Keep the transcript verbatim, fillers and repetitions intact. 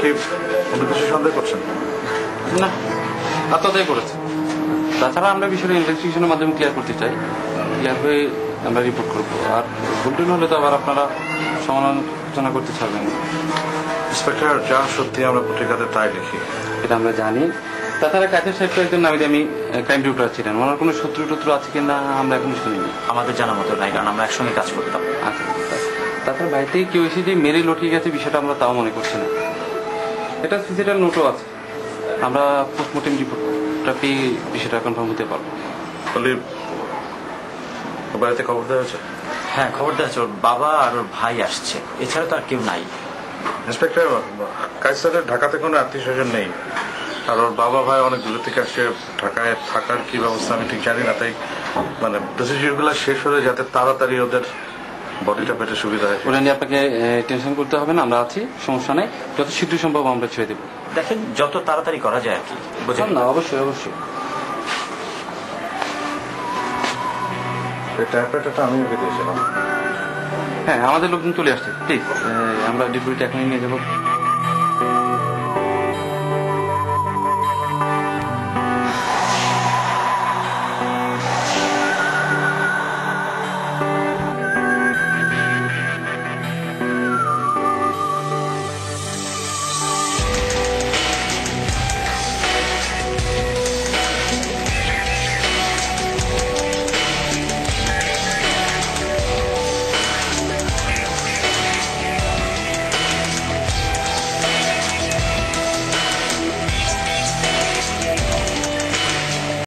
কি অন্য কিছু সন্দেহ করছেন? না, আত্মহত্যাই করেছে। তাছাড়া আমরা বিষয়টা ইনভেস্টিগেশনের মাধ্যমে ক্লিয়ার করতে চাই। ক্লিয়ার হয়ে আমরা রিপোর্ট করবো। আর ভুলটুল হলে তো আবার আপনারা সমালোচনা করতে ছাড়বেন না। ইন্সপেক্টর, যা সত্যি আমরা পত্রিকাতে তাই লিখি। এটা আমরা জানি। তাছাড়া কাছের সাহেব একজন নামে আমি ক্রাইম রিপোর্টার ছিলেন। ওনার কোনো শত্রু টত্রু আছে কিনা আমরা এখন শুনিনি। আমাদের জানা মতো নাই, কারণ আমরা একসঙ্গে কাজ করতাম। আচ্ছা, তাছাড়া বাড়িতে কেউ এসে যে মেরে লটিয়ে গেছে বিষয়টা আমরা তাও মনে করছি না। এটা সিসিটার নোটও আছে। আমরা পোস্টমর্টেম রিপোর্টটা পেয়ে বিষয়টা কনফার্ম হতে পারবো। বাড়িতে খবর দেওয়া হয়েছে? হ্যাঁ, খবর দেওয়া হচ্ছে। ওর বাবা আর ওর ভাই আসছে, এছাড়া তো আর কেউ নাই। ইন্সপেক্টর, কাইসারের ঢাকাতে কোনো আত্মীয় স্বজন নেই, আর ওর বাবা ভাই অনেক দূর থেকে আসছে। ঢাকায় থাকার কি ব্যবস্থা আমি ঠিক জানি না, তাই মানে প্রসিডিউরগুলো শেষ হলে যাতে তাড়াতাড়ি ওদের বডিটা পেতে সুবিধা হয়। ওটা নিয়ে আপনাকে টেনশন করতে হবে না, আমরা আছি, সমস্যা নেই। যত শীঘ্র সম্ভব আমরা ছেড়ে দেবো। দেখেন যত তাড়াতাড়ি করা যায় আর কি। বুঝলেন না? অবশ্যই অবশ্যই। টাইপরাইটারটা আমি ওকে দিয়েছিলাম। হ্যাঁ, আমাদের লোকজন চলে আসছে। প্লিজ, আমরা ডিপুটিটা এখনই নিয়ে যাবো।